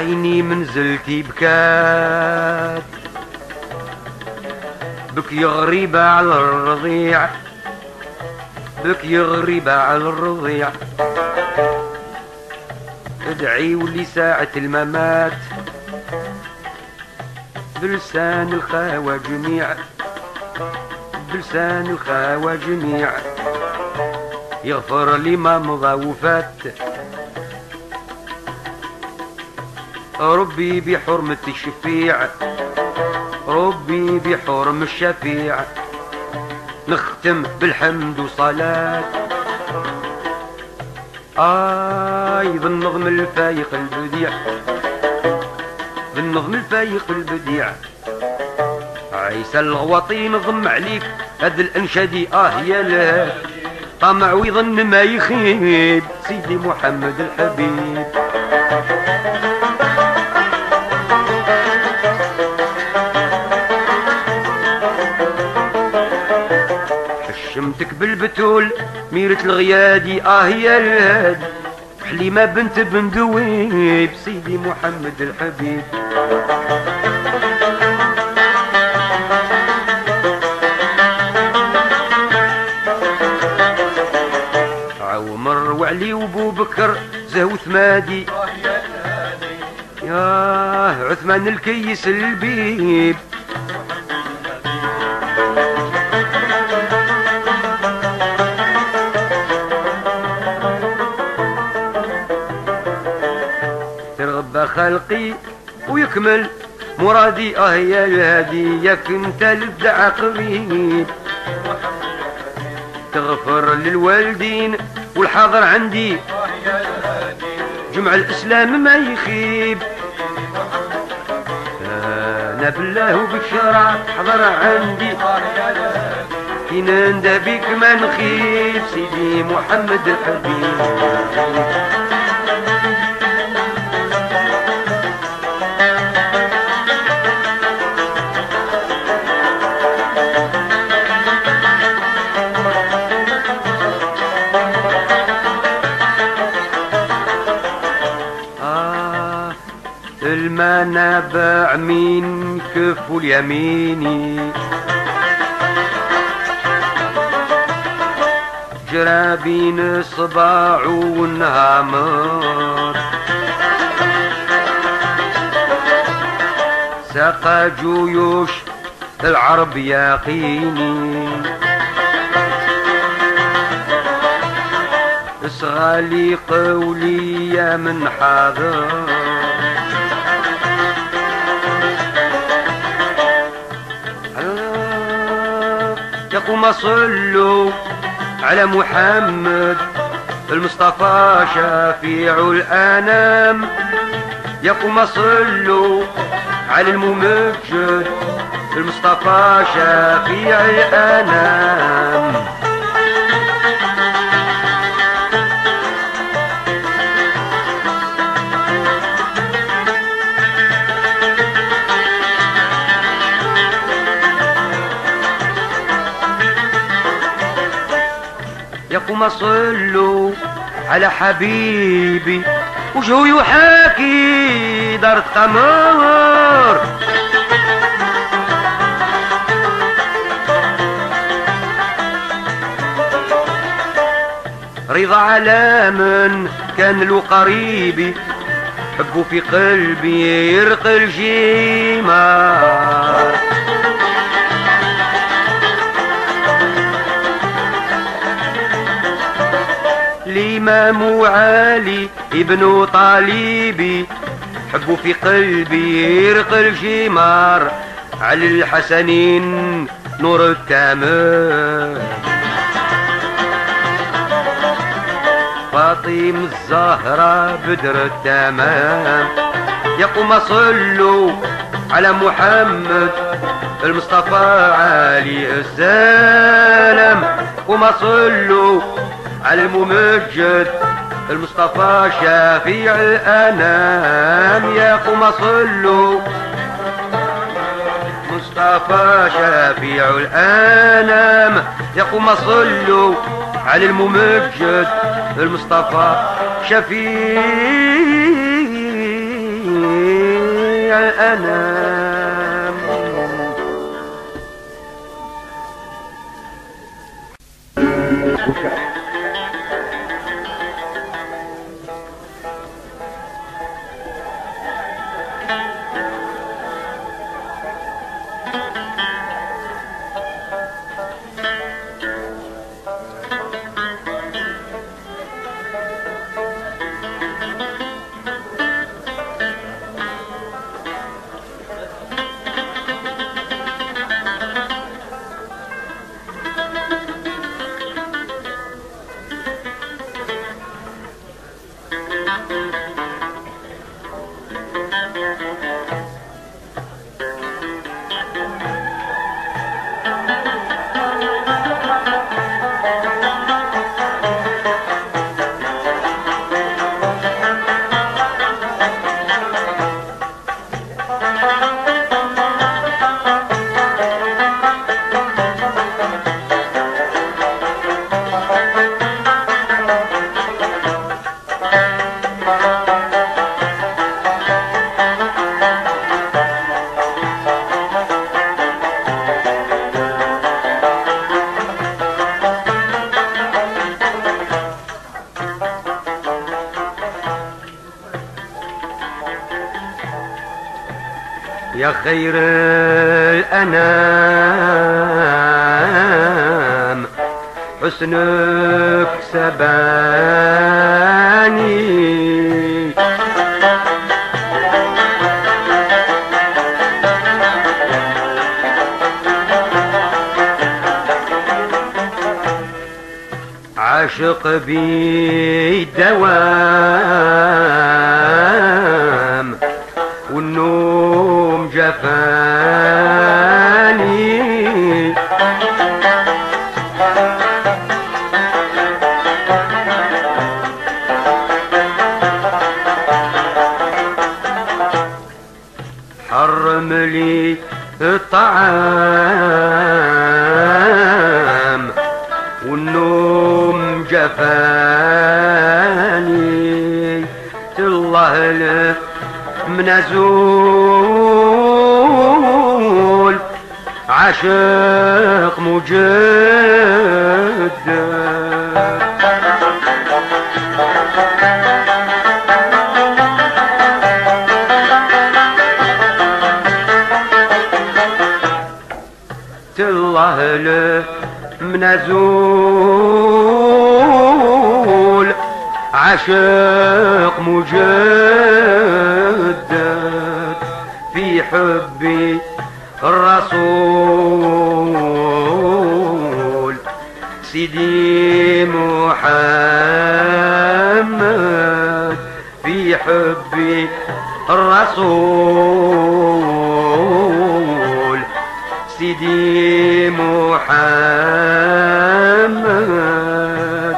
عيني من زلتي بكات بك يا غريبة على الرضيع، بك يا غريبة على الرضيع. ادعي ولي ساعة الممات بلسان الخاوة جميع، بلسان الخاوة جميع. يغفر لي ما مضى وفات ربي بحرمة الشفيع، ربي بحرم الشفيع. نختم بالحمد وصلاة بالنظم الفايق البديع، بالنظم الفايق البديع. عيسى الغواطي نظم عليك هاد الانشادي يا له طمع ويظن ما يخيب سيدي محمد الحبيب. حشمتك بالبتول ميرة الغيادي يا الهادي، حليمة بنت بن دويب سيدي محمد الحبيب. عمر وعلي وبو بكر زهو ثمادي ياه عثمان الكيس البيب. ترغب خلقي ويكمل مرادي يا الهادي، ياك انت الابدع قريب. تغفر للوالدين والحاضر عندي جمع الاسلام ما يخيب. انا بالله وبالشرع حضر عندي كي نندى بك ما نخيب سيدي محمد الحبيب. المنابع من كف اليميني جرابين صباع ونهامر، ساقى جيوش العرب يقيني. اصغالي قولي يا من حاضر يقوم صلوا على محمد المصطفى شفيع الأنام. يقوم صلوا على الممجد المصطفى شفيع الأنام. يقوم صلوا على حبيبي وجهه يحاكي دارة قمر. رضا على من كان له قريبي حبه في قلبي يرقي الجمار. الإمام علي ابن طالبي حبه في قلبي يرقي الجمار. علي الحسنين نور التمام، فاطمة الزهرة بدر التمام. يقوم صلوا على محمد المصطفى عليه السلام. قوم صلوا على الممجد المصطفى شفيع الأنام. يا قوم صلوا مصطفى شفيع الأنام. يا قوم صلوا على الممجد المصطفى شفيع جميع الأنام. يا خير الأنام حسنك سباني، عاشق بي دوام والنوم جفاني، حرم لي الطعام والنوم جفاني، الله له من أزول عاشق مجدد، الله له من أزول عاشق مجدد، في حبي الرسول سيدي محمد، في حبي الرسول سيدي محمد.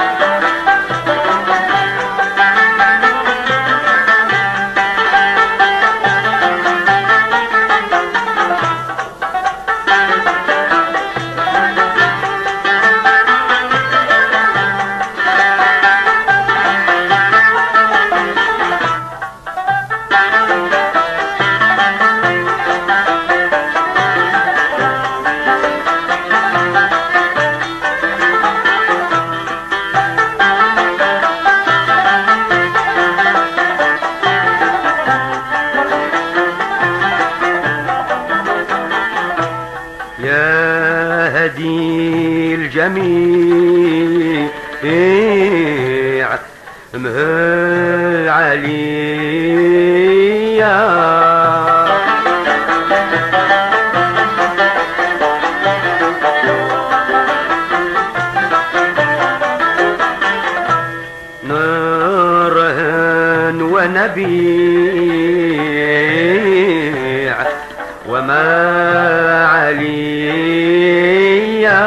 يا هدي الجميع مهل عليا، نورهن ونبيع وما عليا،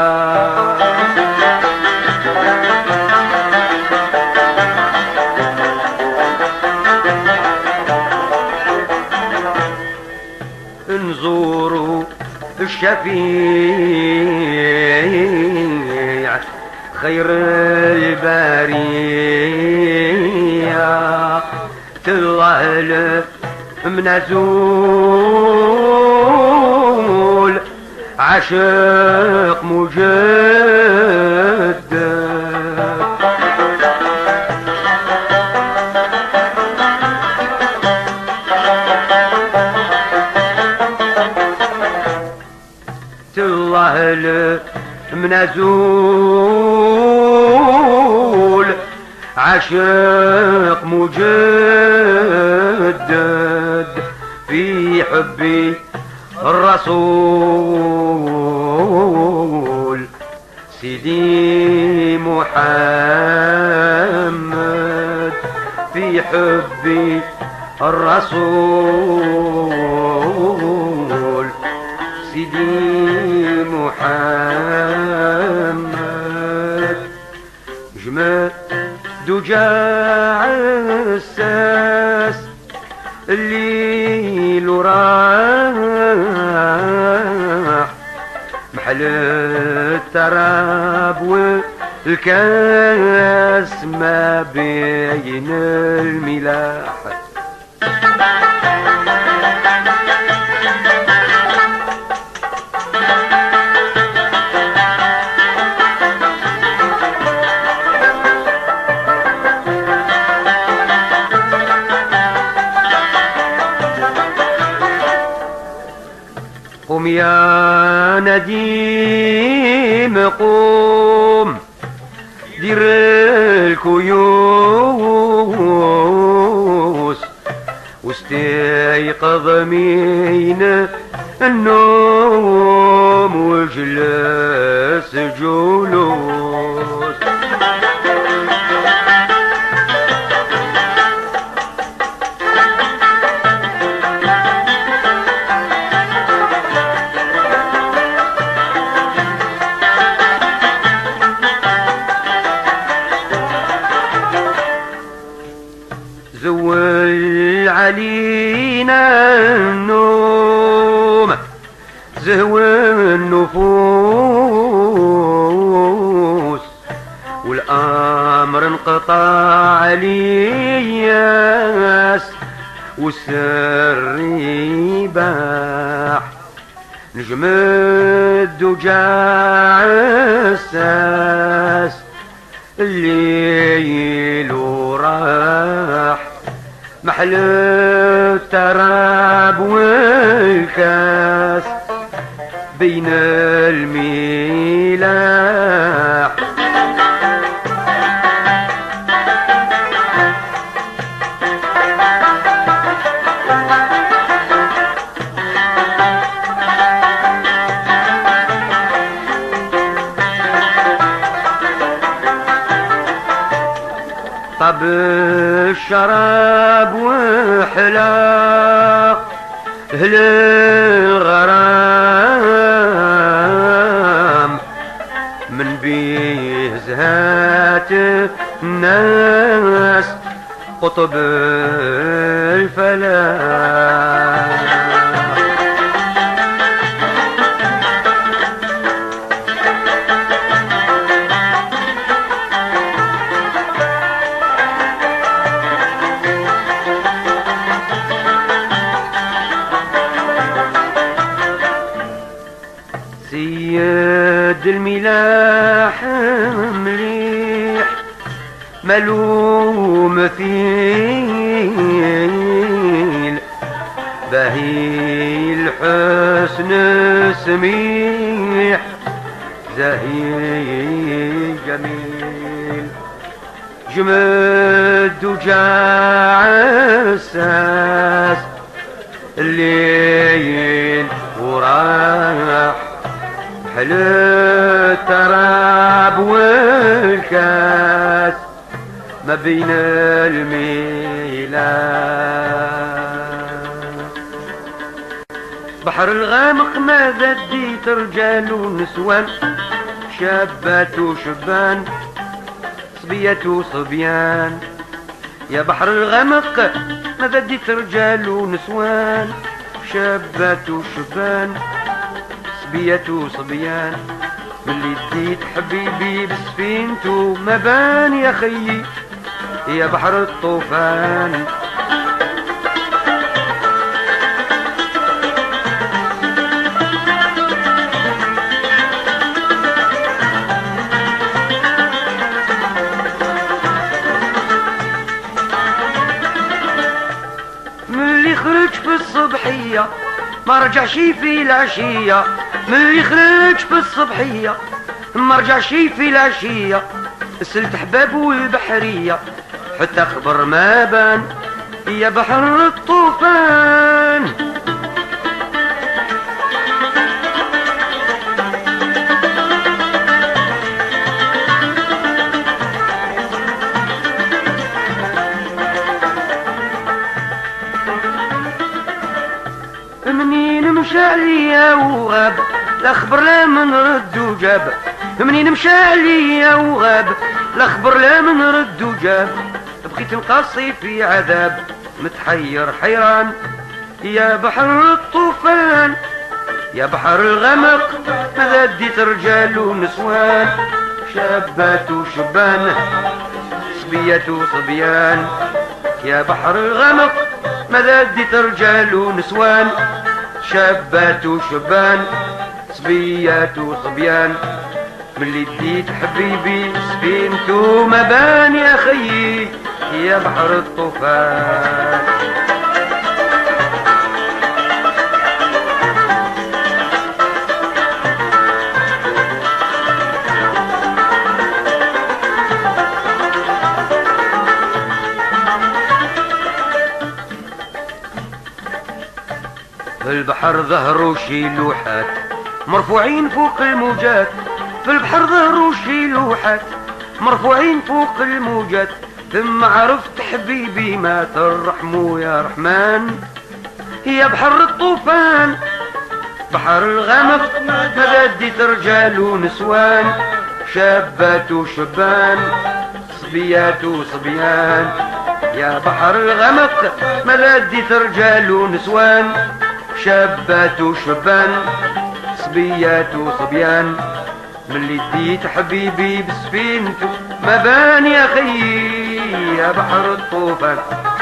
انظروا الشفيع خير البرية، الله منازول عاشق مجدد الله المنازول عاشق مجدد في حبي الرسول سيدي محمد في حبي الرسول سيدي محمد جمال دجاع الساس الليل راح محل التراب والكاس ما بين الملاح قم يا نديم قوم دير الكيوس واستيقظ من النوم واجلس جلوس زول علينا النوم زهو النفوس والأمر انقطع علياس والسر يباح نجم الدجاع الساس الليل راح محل التراب والكاس بين الملاح طب الشراب وحلا أهل الغرام من بيه زهات الناس قطب الفلاح سيد الملاح مليح ملوم مثيل باهي الحسن سميح زهي جميل جمد دجاع الساس الليل وراح حلو التراب والكاس ما بين الميلاد بحر الغامق ما ذديت رجال ونسوان شابات وشبان صبيات وصبيان يا بحر الغامق ما ذديت رجال ونسوان شابات وشبان صبيات وصبيان ملي ديت حبيبي بسفينتو ما بان يا خيي يا بحر الطوفان الضحية ما رجعش في العشية ملي خرج في الصبحية ما رجعش في العشية سلت حبابو البحرية حتى خبر ما بان يا بحر الطوفان منين مشى عليا وغاب لا خبر لا من رد وجاب منين مشى عليا وغاب لا خبر لا من رد وجاب بقيت نقصي في عذاب متحير حيران يا بحر الطوفان يا بحر الغمق ماذا ديت رجال ونسوان شابات وشبان صبيات وصبيان يا بحر الغمق ماذا ديت رجال ونسوان شابات وشبان صبيات وصبيان ملي ديت حبيبي سفينتو ما بان يا خيي يا بحر الطوفان في البحر ظهروا شي لوحات مرفوعين فوق الموجات في البحر ظهروا شي لوحات مرفوعين فوق الموجات ثم عرفت حبيبي ما ترحموا يا رحمن يا بحر الطوفان بحر الغمق ماذا ديت رجال ونسوان شابات وشبان صبيات وصبيان يا بحر الغمق ماذا ديت رجال ونسوان شابات وشبان صبيات وصبيان ملي ديت حبيبي بسفينتو ما بان يا خيي يا بحر الطوفان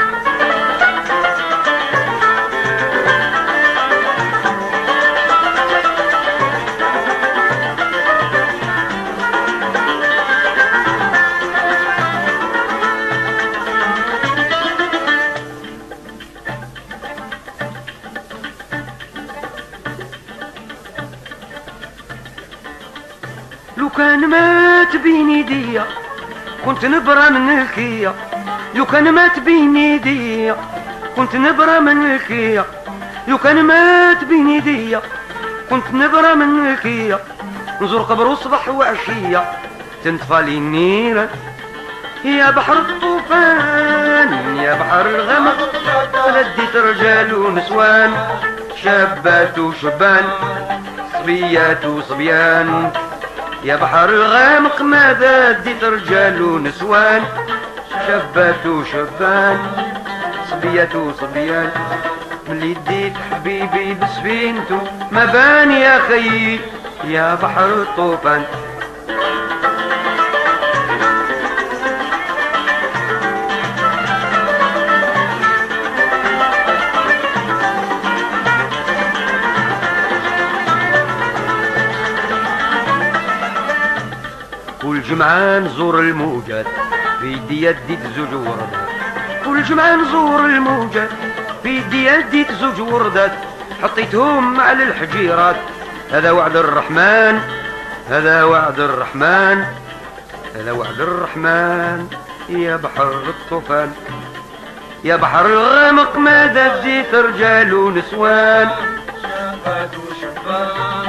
لو كان مات بين يديا كنت نبرة من الكيا لو كان مات بين يديا كنت نبرة من الكيا لو كان مات بين يديا كنت نبرة من الكيا نزور قبره صبح وعشية تنطفى لي النيرة يا بحر الطوفان يا بحر الغمق لديت رجال ونسوان شابات وشبان صبيات وصبيان يا بحر الغامق ماذا ديت رجال ونسوان شابات وشبان صبيات وصبيان ملي ديت حبيبي بسفينتو ما بان يا خيي يا بحر الطوفان كل جمعة نزور الموجات في يدي ديت زوج وردات كل جمعة نزور الموجات في يدي ديت زوج وردات حطيتهم على الحجيرات هذا وعد الرحمن هذا وعد الرحمن هذا وعد الرحمن يا بحر الطوفان يا بحر الغمق ماذا ديت رجال ونسوان شابات وشبان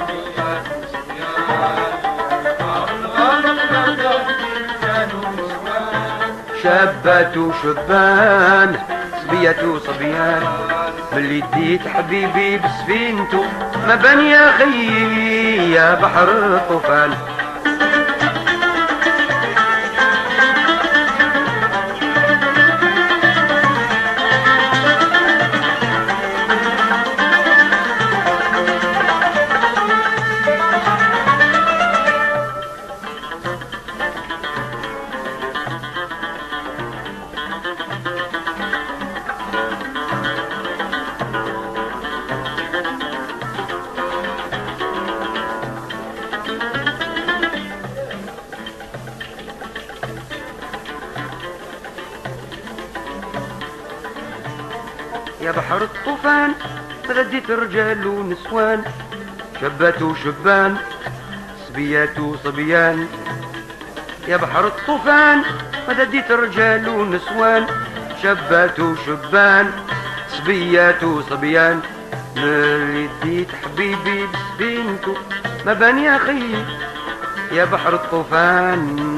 شابات وشبان صبيات وصبيان ملي ديت حبيبي بسفينتو ما بان يا خيي يا بحر الطوفان يا بحر الطوفان رديت رجال ونسوان شبات وشبان صبيات وصبيان يا بحر الطوفان رديت رجال ونسوان شبات وشبان صبيات وصبيان ملي ديت حبيبي بسفينتو ما بان يا خي يا بحر الطوفان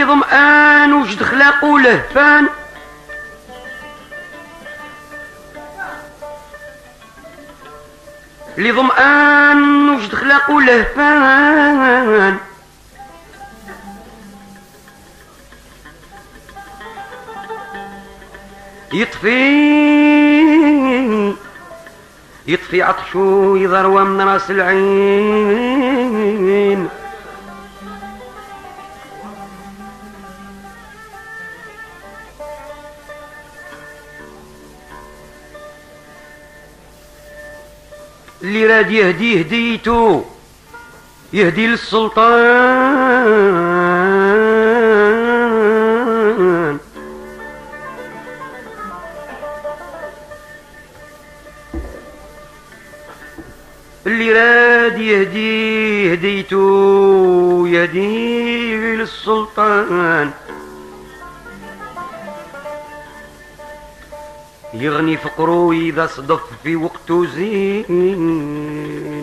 ظمآن وجد خلاقو لهفان اللي ظمآن وجد خلاقو لهفان يطفي عطشو يضروى من راس العين اللي راد يهدي هديتو يهدي للسلطان اللي راد يهدي هديتو يهدي للسلطان يغني فقرو إذا صدف في وقته زين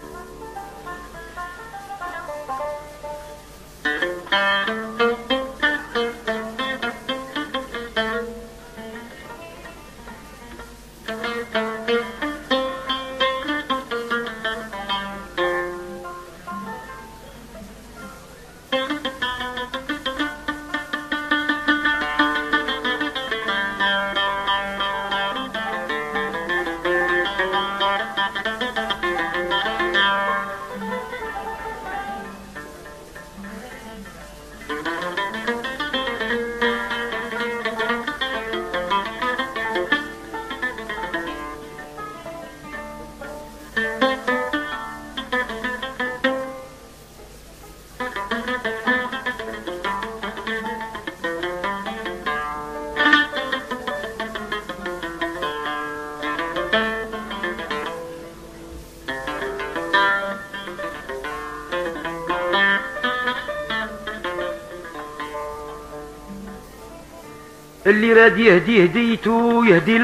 اللي راد يهدي هديتو يهدي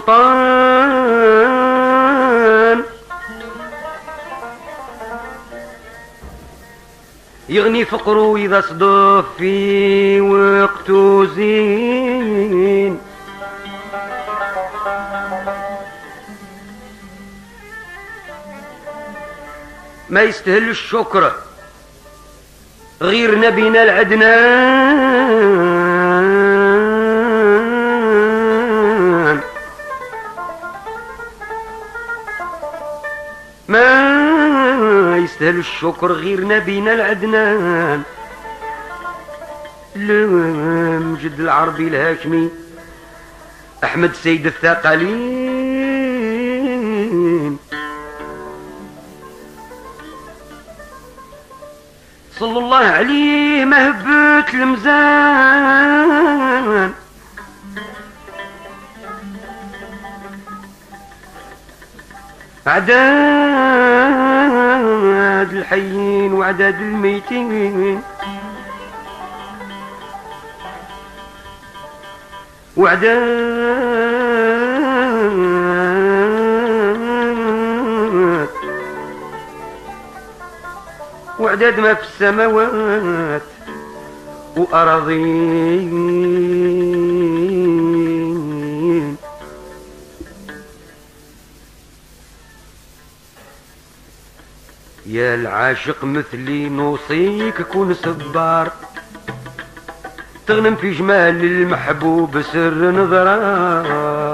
للسلطان يغني فقرو إذا صدف في وقته زين ما يستهل الشكر غير نبينا العدنان ما يستهل الشكر غير نبينا العدنان المجد العربي الهاشمي أحمد سيد الثقلين صلى الله عليه مهبة المزان أعداد الحيين وأعداد الميتين وأعداد ما في السماوات وأراضين يا العاشق مثلي نوصيك كون صبار تغنم في جمال المحبوب سر نظرة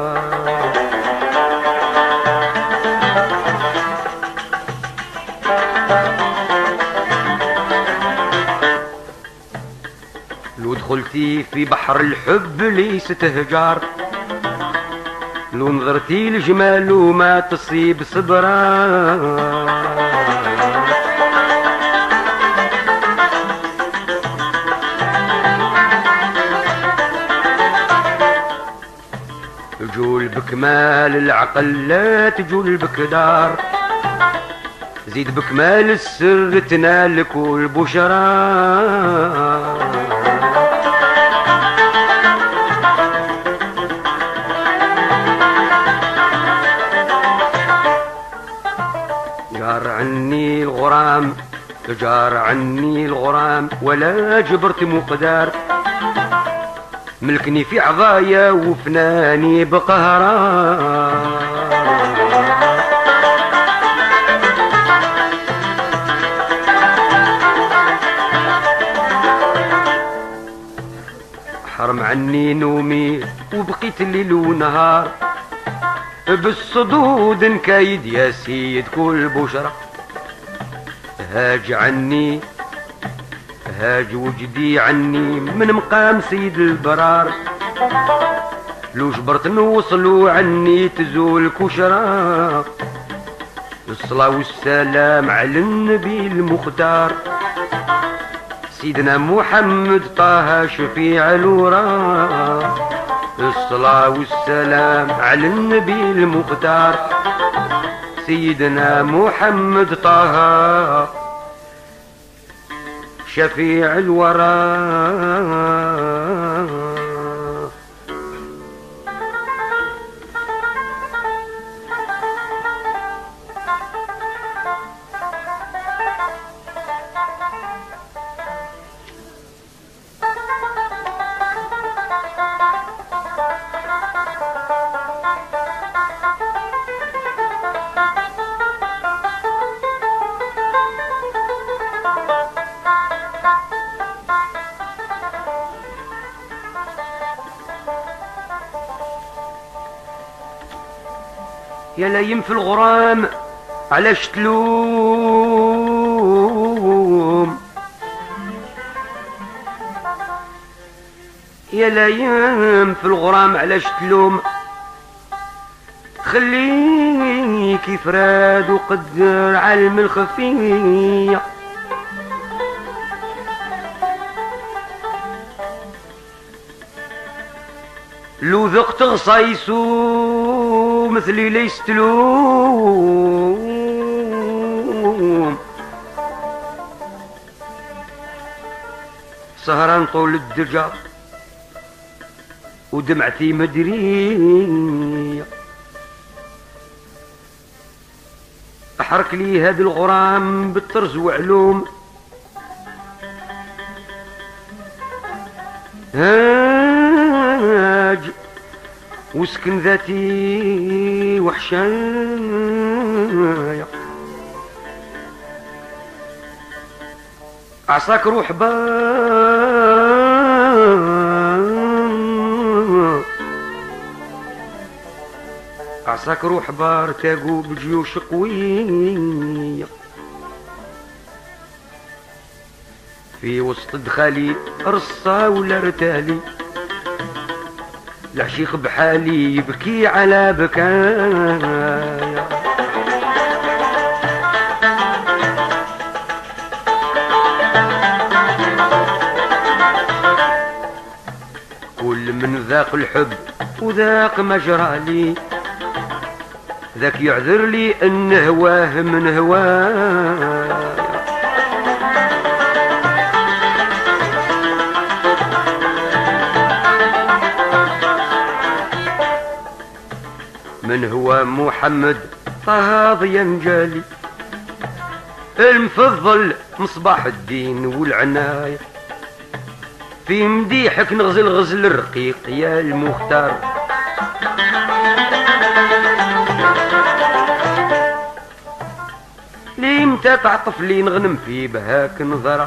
لو دخلتي في بحر الحب ليس تهجار لو نظرتي لجمال وما تصيب صبرا تجول بكمال العقل لا تجول بكدار زيد بكمال السر تنالك والبشرى جار عني الغرام ولا جبرت مقدار، ملكني في عضايا وفناني بقهران. حرم عني نومي وبقيت الليل ونهار، بالصدود نكايد يا سيد كل بشرة. هاج عني هاج وجدي عني من مقام سيد البرار، لو جبرت نوصلوا عني تزول كشرة. الصلاة والسلام على النبي المختار، سيدنا محمد طه شفيع الورى. الصلاة والسلام على النبي المختار، سيدنا محمد طه شفيع الورى. يا لايم في الغرام علاش تلوم، يا لايم في الغرام علاش تلوم. خليك يفراد وقدر علم الخفية، لو ذقت غصايسو مثلي ليس تلوم. سهران طول الدجا ودمعتي مدرية، احرك لي هاد الغرام بالطرز وعلوم. هاج وسكن ذاتي وحشايا، عساك روح عساك روح بار تاقو بجيوش قوية، في وسط دخالي رصا ولا رتالي. العشيق بحالي يبكي على بكايا، كل من ذاق الحب وذاق مجرالي، ذاك يعذر لي ان هواه من هواه. من هو محمد طه ضينجالي، المفضل مصباح الدين والعناية. في مديحك نغزل غزل الرقيق يا المختار، لي متى تعطف لي نغنم في بهاك نظرة.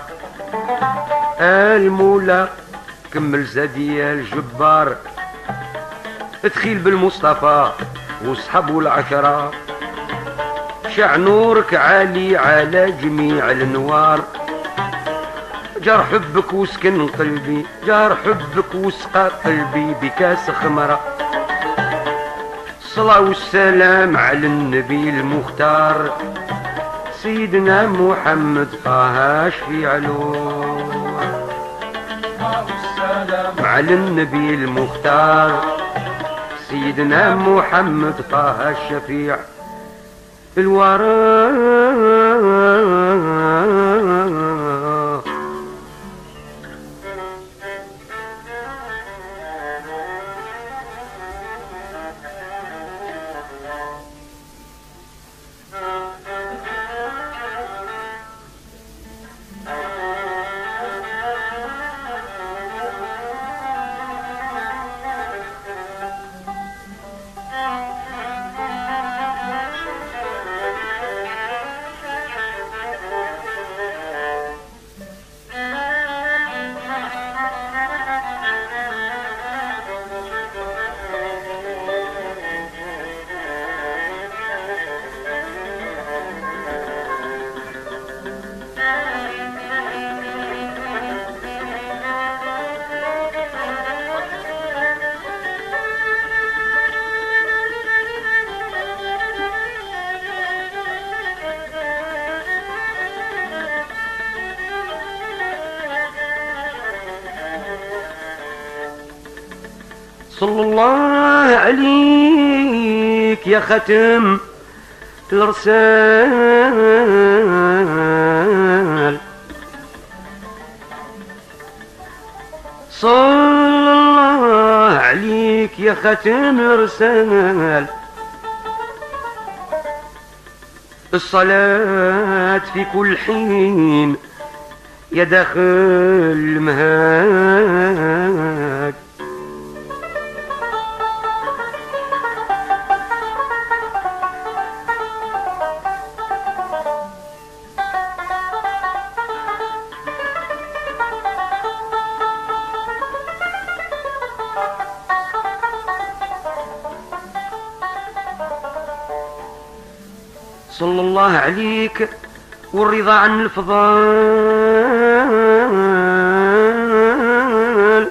المولى كمل زادي يا الجبار، ادخيل بالمصطفى وصحبه العشرة. شع نورك عالي على جميع الانوار، جار حبك وسكن قلبي، جار حبك وسقى قلبي بكاس خمرة. الصلاة والسلام على النبي المختار، سيدنا محمد طه شفيع الورى. على النبي المختار، سيدنا محمد طه الشفيع الورى. صلى الله عليك يا ختم الرسال، صلى الله عليك يا ختم الرسال. الصلاة في كل حين يا داخل المهاد، صلى الله عليك والرضا عن الفضال،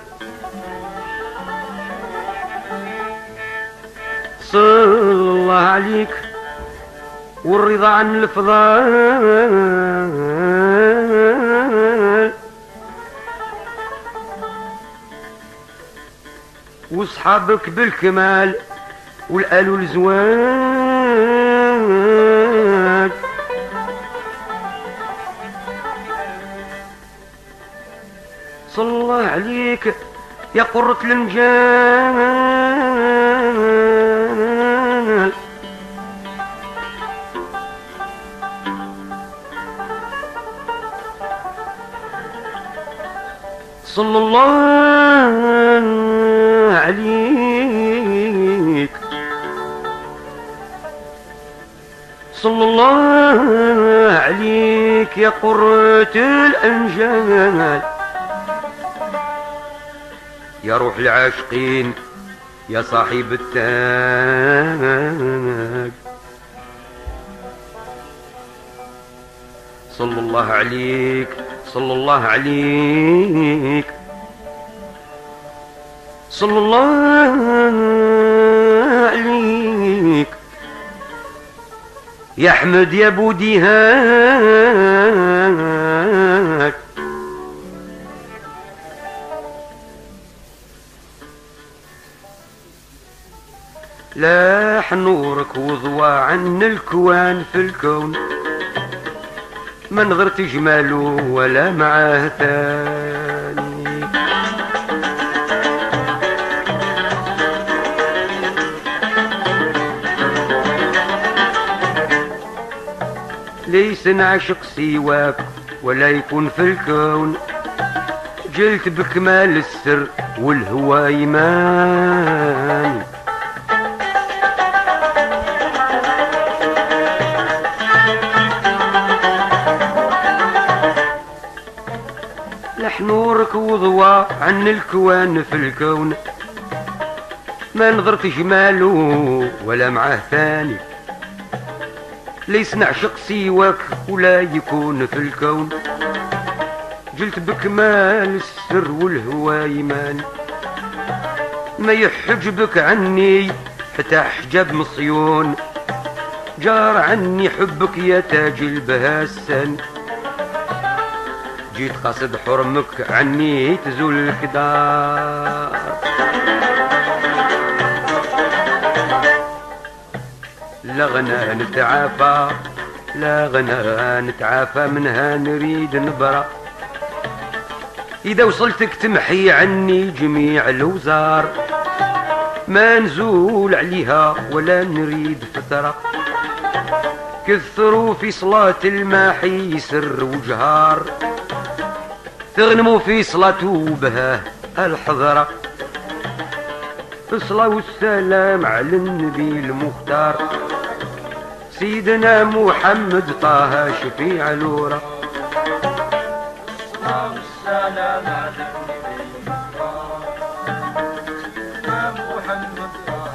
صلى الله عليك والرضا عن الفضال، واصحابك بالكمال والآل والزواج، صلى الله عليك يا قرة الانجال، صلى الله عليك، صلى الله عليك يا قرة الانجال، يا روح العاشقين يا صاحب التاج، صلى الله عليك، صلى الله عليك، صلى الله عليك يا احمد يا بوديهاك، لاح نورك وضوى عن الكوان في الكون، ما نظرت جماله ولا معاه ثاني، ليس نعشق سواك ولا يكون في الكون، جلت بكمال السر والهوى يمان، لح نورك وضوى عن الكوان في الكون، ما نظرت جماله ولا معاه ثاني، ليس نعشق سواك ولا يكون في الكون، جلت بكمال السر والهوى يمان، ما يحجبك عني فتح حجاب مصيون، جار عني حبك يا تاج البهاسن، جيت قصد حرمك عني تزول الكدار، لا غنى نتعافى، لا غنى نتعافى منها نريد نبرى، إذا وصلتك تمحي عني جميع الوزار، ما نزول عليها ولا نريد فترة، كثروا في صلاة الماحي سر وجهار، تغنموا في صلاة بها الحضرة، الصلاة والسلام على النبي المختار، سيدنا محمد طه شفيع الورى، الصلاة والسلام على النبي المختار، سيدنا محمد طه.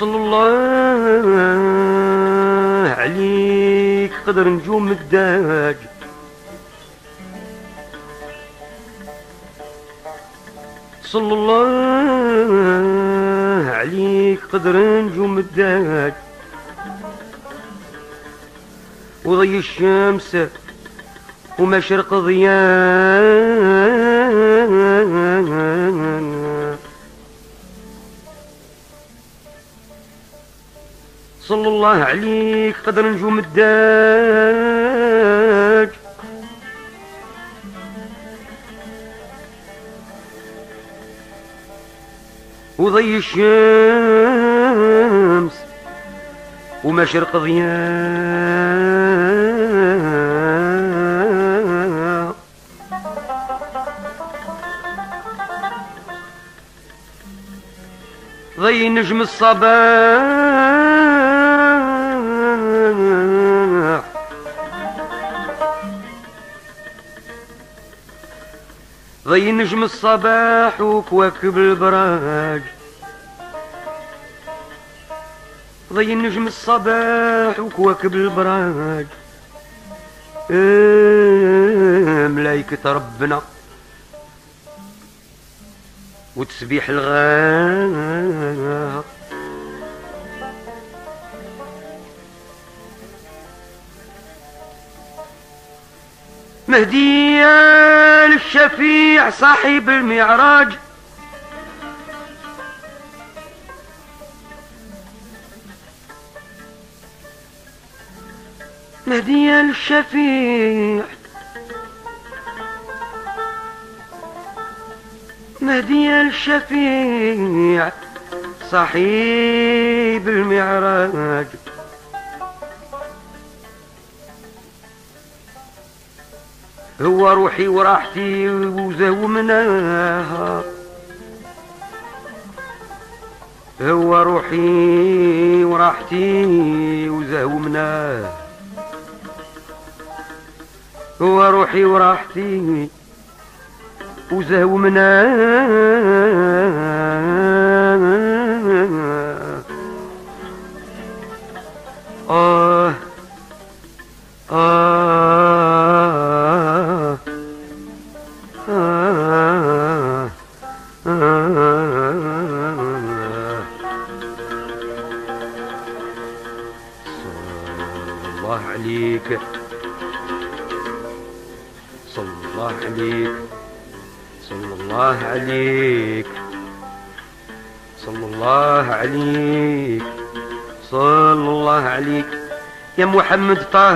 صلى الله عليك قدر نجوم الداج. صلى الله عليك قدر نجوم الداج وضي الشمس ومشرق ضياء. صلى الله عليك قدر نجوم الداج وضي الشمس ومشرق ضياء. ضي نجم الصباح ضي نجم الصباح وكواكب البراج. ضي نجم الصباح وكواكب البراج. ملايكة ربنا وتسبيح الغار. مهديا للشفيع صاحب المعراج. مهديا للشفيع مهديا للشفيع صاحب المعراج. هو روحي وراحتي وزهو مناها. هو روحي وراحتي وزهو مناها. هو روحي وراحتي وزهو مناها. الله عليك صلى الله عليك صلى الله عليك صلى الله عليك صلى الله عليك يا محمد طه.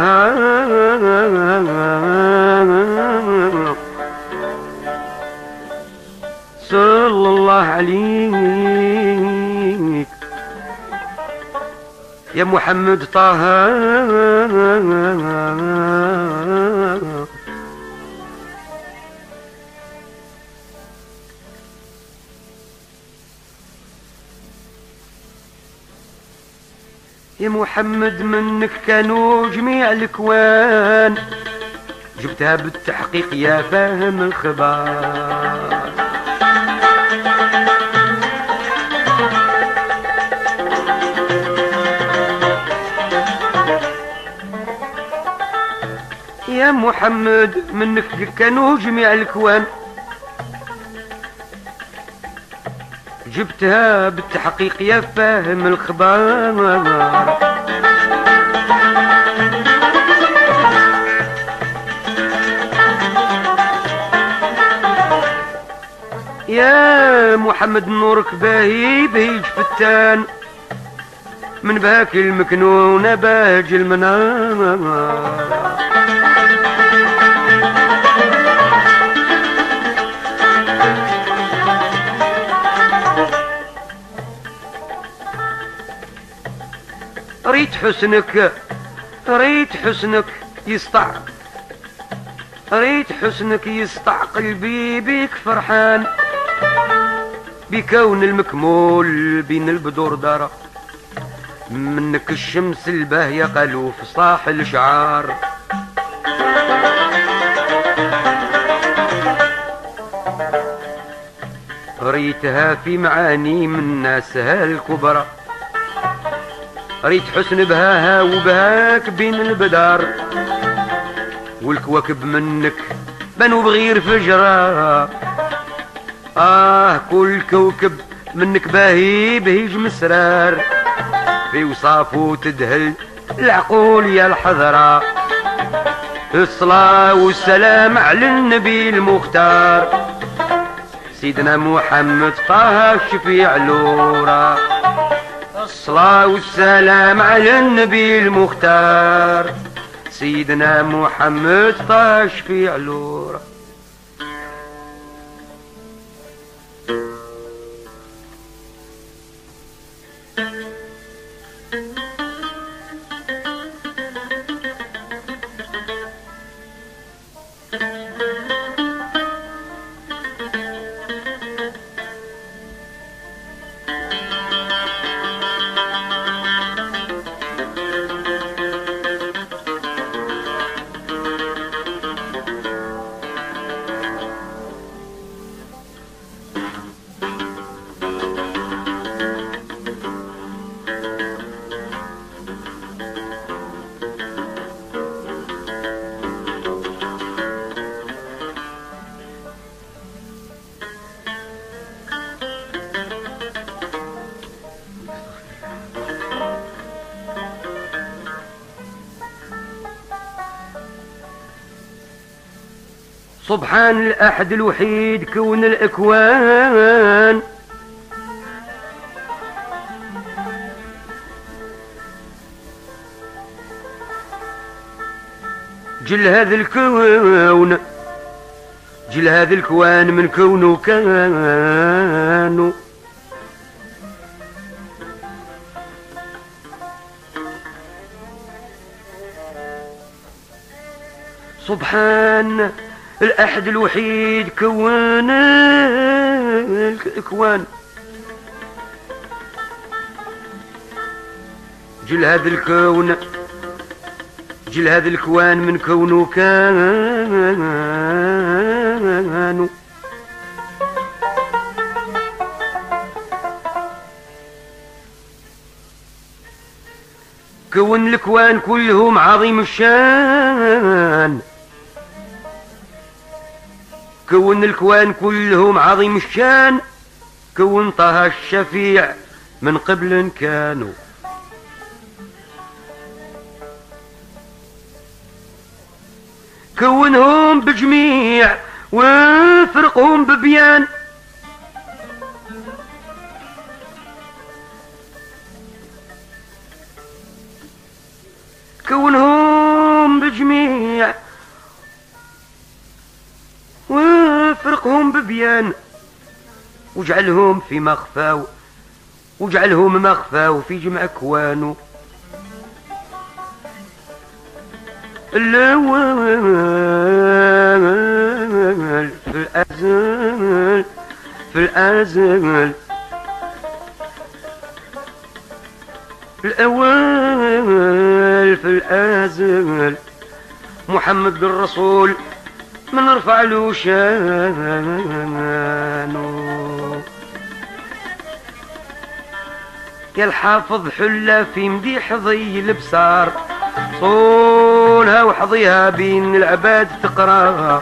صلى الله عليك يا محمد طه. يا محمد منك كانوا جميع الكوان. جبتها بالتحقيق يا فاهم الخبار. يا محمد منك كانوا جميع الكوان. جبتها بالتحقيق يا فاهم الخبار. يا محمد نورك باهي بهيج فتان. من باك المكنون باج المنار. ريت حسنك ريت حسنك يسطع. ريت حسنك يسطع قلبي بيك فرحان. بكون المكمول بين البدور دارا. منك الشمس الباهية قالوا في صاح الشعار. ريتها في معاني من ناسها الكبرى. ريت حسن بهاها وبهاك بين البدار، والكواكب منك بنو بغير فجرة. كل كوكب منك باهي بهيج مسرار، في وصافو تدهل العقول يا الحضرة. الصلاة والسلام على النبي المختار، سيدنا محمد طه الشفيع لورا. الصلاة والسلام على النبي المختار، سيدنا محمد طه الشفيع لورا. سبحان الأحد الوحيد كون الأكوان، جل هذا الكون، جل هذا الكوان من كونه كانوا. سبحان الأحد الوحيد كون الأكوان، جل هذا الكون، جل هذا الكوان من كونه كانوا. كون الكوان كلهم عظيم الشان، كون الكوان كلهم عظيم الشان، كون طه الشفيع من قبل كانوا. كونهم بجميع وفرقهم ببيان، كونهم بجميع وفرقهم ببيان، وجعلهم في مخفى، وجعلهم مخفى وفي جمع كوانو. الأول في الأزل، في الأزل، الأول في الأزل، محمد الرسول من رفع له شانو. يا الحافظ حلة في مديح ضي البصار، صونها وحظيها بين العباد تقراها.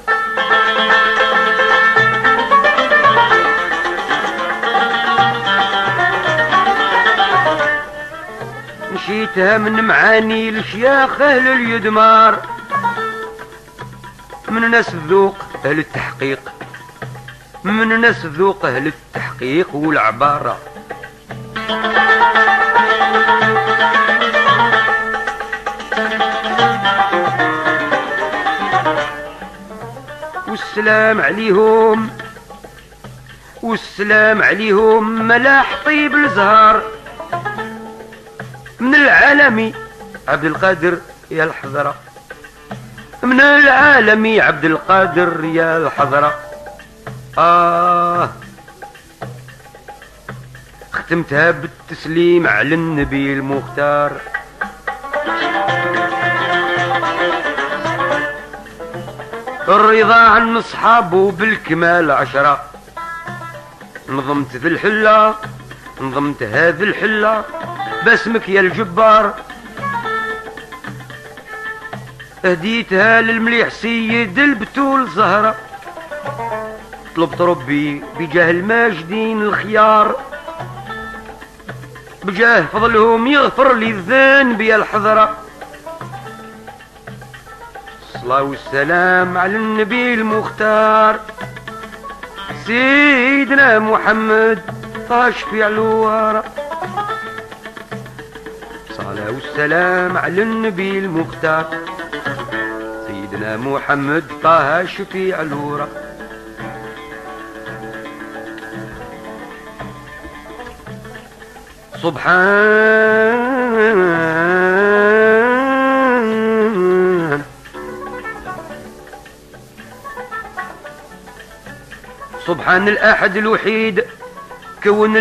مشيتها من معاني الشياخ أهل اليدمار، من ناس الذوق أهل التحقيق، من ناس الذوق أهل التحقيق والعبارة. والسلام عليهم، والسلام عليهم ملاح طيب الزهار، من العالمي عبد القادر يا الحضرة، من العالمي عبد القادر يا الحضرة. ختمتها بالتسليم على النبي المختار. الرضا عن اصحابه بالكمال 10. نظمت ذي الحلة، نظمت هذه الحلة باسمك يا الجبار. هديتها للمليح سيد البتول زهرة، طلبت ربي بجاه الماجدين الخيار، بجاه فضلهم يغفر لي الذنب يا الحضرة. الصلاة والسلام على النبي المختار سيدنا محمد طاشفي علوارة. الصلاة والسلام على النبي المختار سيدنا محمد طه شفيع الورى. سبحان الأحد الوحيد كون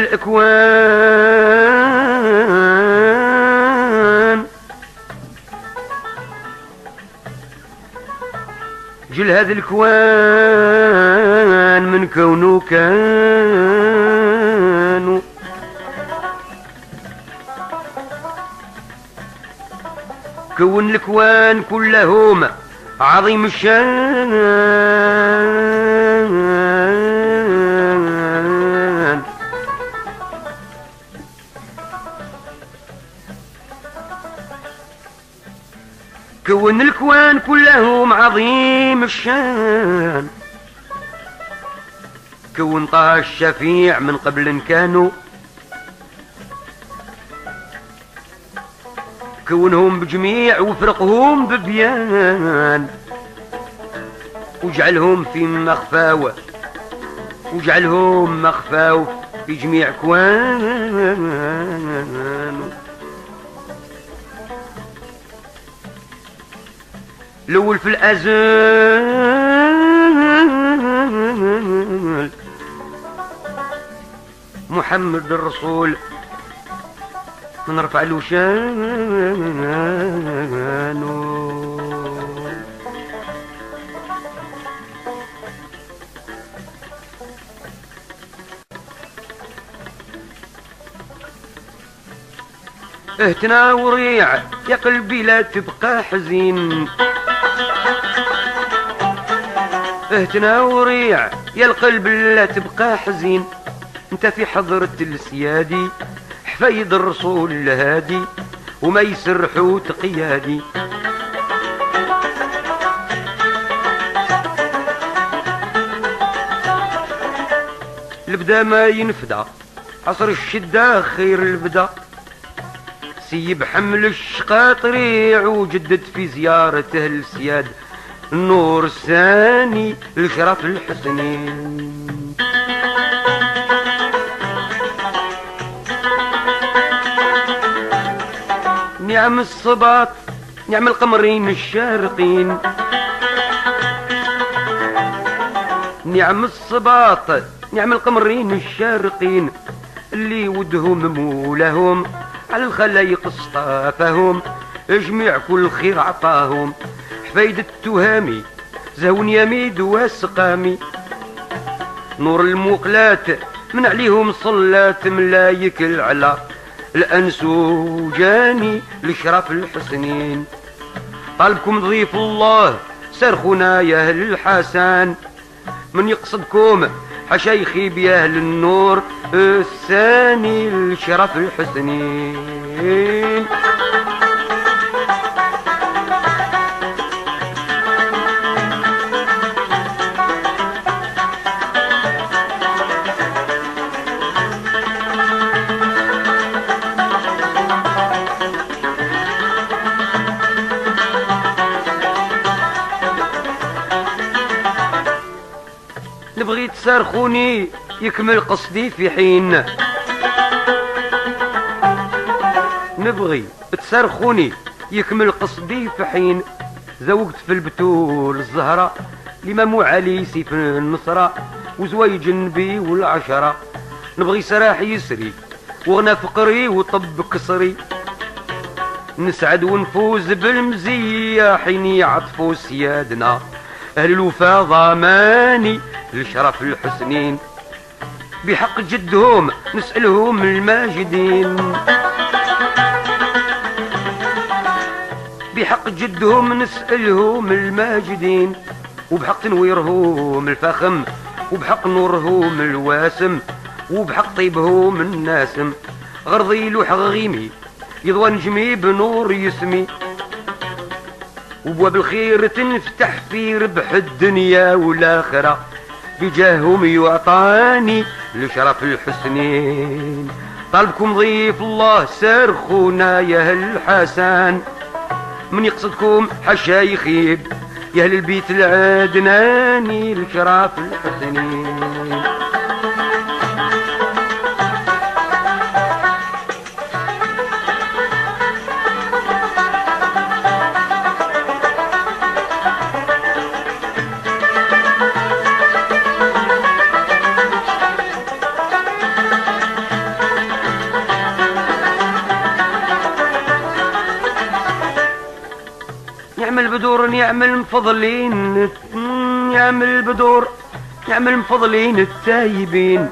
الأكوان، جل هذا الكوان من كونه كانوا، كون الكوان كلهم عظيم الشان، كون الكوان كلهم عظيم الشان، كون طه الشفيع من قبل إن كانوا، كونهم بجميع وفرقهم ببيان، وجعلهم في مخفاوة، وجعلهم مخفاو في جميع كوان. الأول في الأزل محمد الرسول من رفع له شانه. اهتنا وريع يا قلبي لا تبقى حزين، اهتنا وريع يا القلب لا تبقى حزين، انت في حضرة السيادي حفيد الرسول الهادي وما يسرحوا تقيادي. البدا ما ينفدى عصر الشدة خير البدا، سيب حمل الشقاطريع وجدد في زيارته السياد النور الثاني لشرف الحسنين. نعم الصباط نعم القمرين الشارقين، نعم الصباط نعم القمرين الشارقين، اللي ودهم مولاهم على الخلايق اصطافهم، اجمع كل خير عطاهم، حفايد التهامي زهون يميد واسقامي، نور المقلات من عليهم صلات ملايك العلا، الأنسوجاني لشرف الحسنين. طالبكم ضيف الله صرخونا يا أهل الحسن، من يقصدكم حشايخي بيا أهل النور الثاني لشرف الحسنين. نبغي تصارخوني يكمل قصدي في حين، نبغي تصارخوني يكمل قصدي في حين، زوجت في البتول الزهرة الإمام علي سيف النصرة وزوايج النبي والعشرة، نبغي سراح يسري وغنى فقري وطب كسري، نسعد ونفوز بالمزية حين يعطفوا سيادنا أهل الوفا ضماني لشرف الحسنين، بحق جدهم نسألهم الماجدين. وبحق جدهم نسألهم الماجدين، وبحق تنويرهم الفخم، وبحق نورهم الواسم، وبحق طيبهم الناسم. غرضي لوح غيمي يضوى نجمي بنور يسمي، وبواب الخير تنفتح في ربح الدنيا والآخرة، بجاههم يعطاني لشرف الحسنين. طالبكم ضيف الله سارخونا يا أهل الحسن، من يقصدكم حشا يخيب يا أهل البيت العدناني لشرف الحسنين. نعم البدور نعم المفضلين، نعم البدور نعم المفضلين التايبين،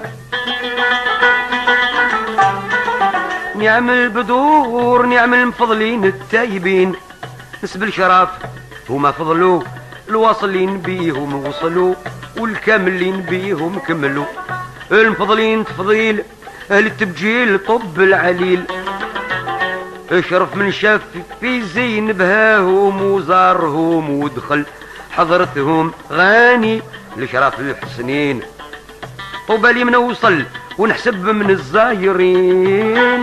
نعم البدور نعم المفضلين التايبين. نسب الشرف هما فضلوا، الواصلين بيهم وصلوا، والكاملين بيهم كملوا. المفضلين تفضيل اهل التبجيل طب العليل، اشرف من شاف في زين بهاهم وزارهم ودخل حضرتهم غاني لشرف الحسنين. طوبالي من اوصل ونحسب من الزايرين،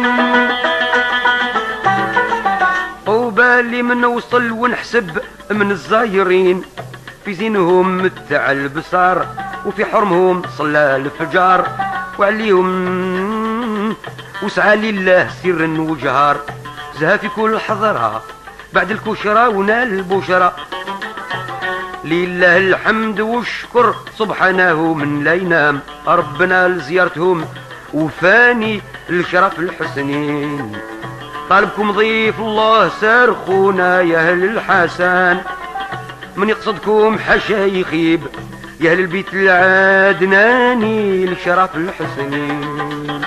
طوبالي من اوصل ونحسب من الزايرين. في زينهم متع البصار، وفي حرمهم صلى الفجار، وعليهم وسعى لله سرا وجهار. زها في كل حضرة بعد الكشرة ونال البشرة، لله الحمد والشكر سبحانه من لا ينام. ربنا لزيارتهم وفاني لشرف الحسنين. طالبكم ضيف الله سارخونا يا أهل الحسن، من يقصدكم حشا يخيب يا أهل البيت العدناني لشرف الحسنين.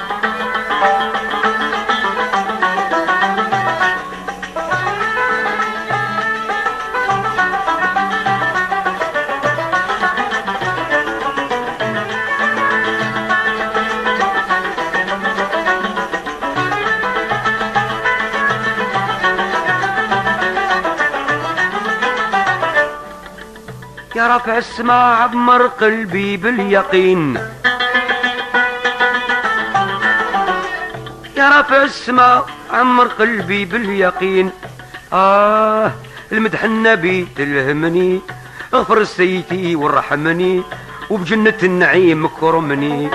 يا رافع السماء عمر قلبي باليقين، يا رافع السماء عمر قلبي باليقين. المدح النبي تلهمني، اغفر سيتي وارحمني، وبجنة النعيم كرمني.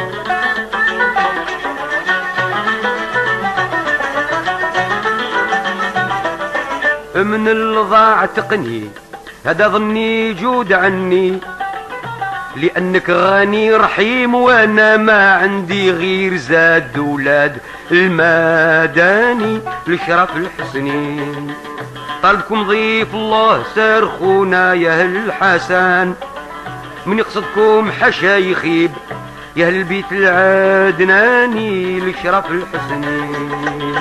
من الضاع تقني هذا ظني جود عني، لأنك غني رحيم وأنا ما عندي غير زاد ولاد المداني لشرف الحسنين. طالبكم ضيف الله سارخونا يا أهل الحسن، من يقصدكم حشا يخيب يا أهل البيت العدناني لشرف الحسنين.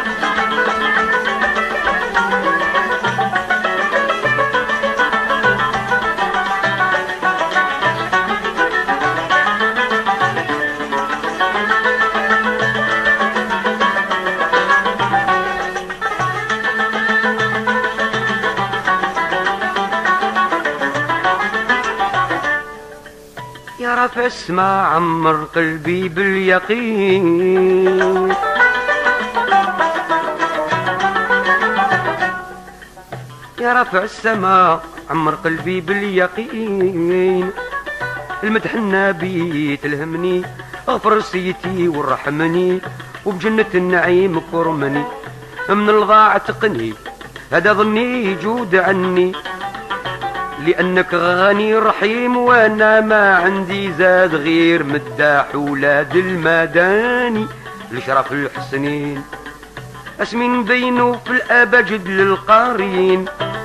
يا رافع السماء عمر قلبي باليقين، يا رافع السماء عمر قلبي باليقين. المدح النبي تلهمني، اغفر سيتي وارحمني، وبجنة النعيم كرمني. من الضاع تقني هذا ظني جود عني، لأنك غني رحيم وأنا ما عندي زاد غير مداح ولاد المداني لشرف الحسنين. اسمي نبينو في الأبجد للقارين،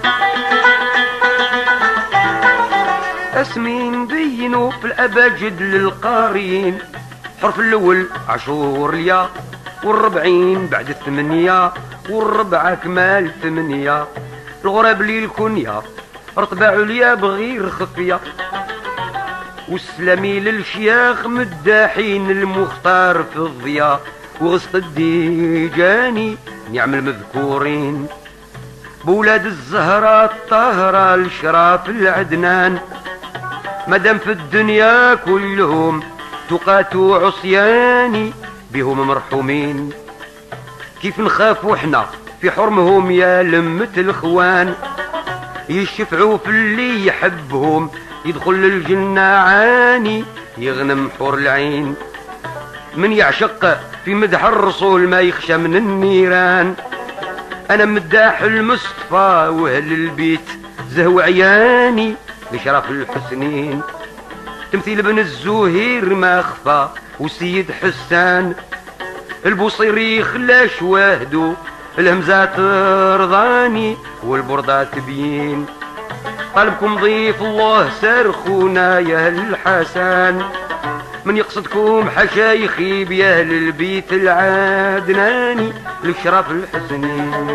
اسمي نبينو في الأبجد للقارين. حرف الأول عشور اليا، والربعين بعد الثمانية، والربعة كمال ثمانية. الغراب لي الكنية رطبة عليا بغير خفية، والسلامي للشياخ مداحين المختار في الضياء، وغسط الديجاني نعم المذكورين، بولاد الزهرة الطاهرة الشراف العدنان، مدام في الدنيا كلهم تقات عصياني بهم مرحومين، كيف نخافوا احنا في حرمهم يا لمة الخوان، يشفعوا في اللي يحبهم يدخل للجنة عاني يغنم حور العين، من يعشق في مدح الرسول ما يخشى من النيران، انا مداح المصطفى واهل البيت زهو عياني لشرف الحسنين، تمثيل ابن الزهير ما خفى وسيد حسان، البوصيري خلا شواهدو الهمزات رضاني والبردات تبين، قلبكم ضيف الله سارخونا يا الحسن، من يقصدكم حشا يخيب يا اهل البيت العدناني لشرف الحسنين.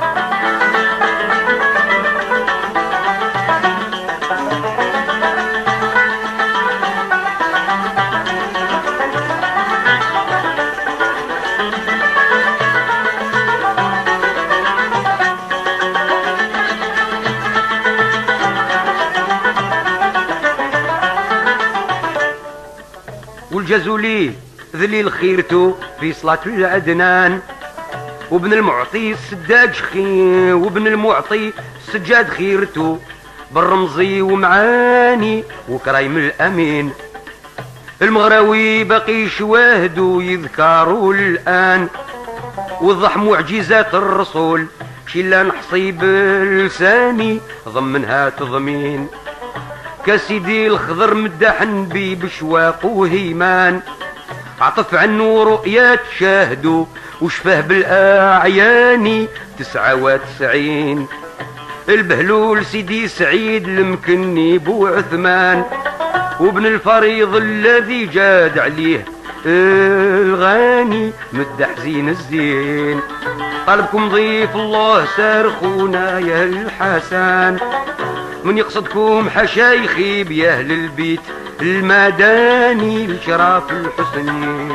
والجزولي ذليل خيرتو في صلاة العدنان، وابن المعطي السداج خير، وابن المعطي السجاد خيرتو بالرمزي ومعاني وكرايم الامين، المغراوي باقي شواهدو يذكروا الان، وضح معجزات الرسول شلا نحصي بلساني ضمنها تضمين، كسيدي الخضر مدح نبي بشواق وهيمان، عطف عنه رؤيات شاهدوا وشفاه بالاعياني 99، البهلول سيدي سعيد المكني بو عثمان، وابن الفريض الذي جاد عليه الغاني مدح زين الزين، قلبكم ضيف الله سارخونا يا الحسن، من يقصدكم حشا يخيب يا اهل البيت المداني لشرف الحسنين.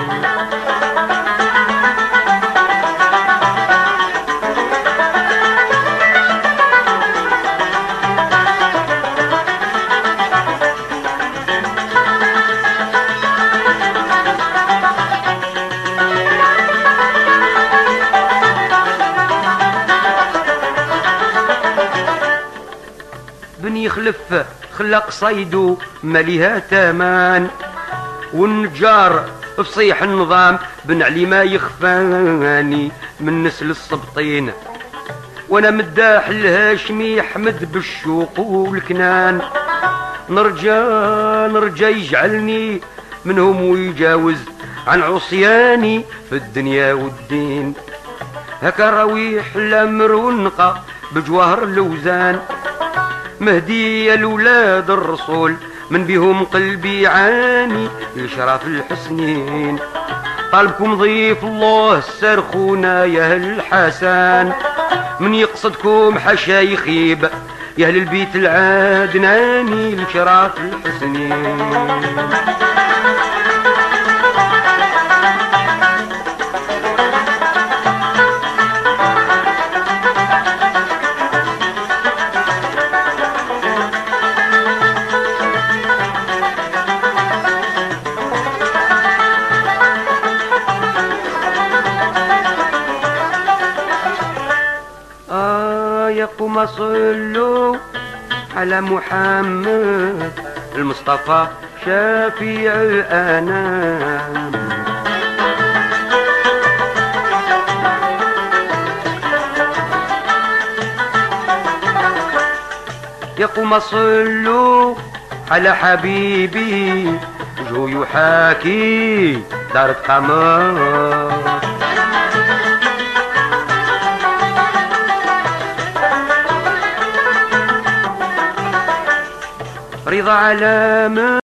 بني خلف خلق صيدو ماليها تامان، والنجار بصيح النظام بن علي ما يخفاني من نسل السبطين، وانا مداح الهاشمي حمد بالشوق والكنان، نرجى يجعلني منهم ويجاوز عن عصياني في الدنيا والدين، هكا راويح الامر والنقى بجواهر اللوزان، مهدي لولاد الرسول من بهم قلبي عاني لشرف الحسنين، قلبكم ضيف الله سارخونا يا اهل الحسن، من يقصدكم حشا يخيب يا اهل البيت العدناني لشرف الحسنين. يقوم صلوا على محمد المصطفى شفيع الأنام، يقوم صلوا على حبيبي وجهه يحاكي دار قمر، رضا علامة